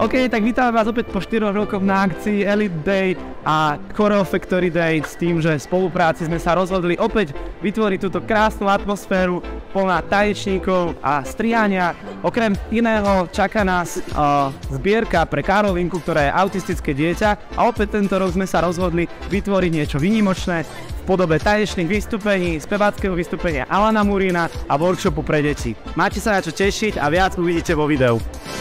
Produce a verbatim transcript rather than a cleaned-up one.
OK, tak vítame vás opäť po štyroch rokoch na akcii Elite Day a Choreo Factory Day s tým, že v spolupráci sme sa rozhodli opäť vytvoriť túto krásnu atmosféru plná tanečníkov a strihania. Okrem iného čaká nás uh, zbierka pre Karolinku, ktorá je autistické dieťa a opäť tento rok sme sa rozhodli vytvoriť niečo výnimočné v podobe tanečných vystúpení, speváckeho vystúpenia Alana Murína a workshopu pre deti. Máte sa na čo tešiť a viac uvidíte vo videu.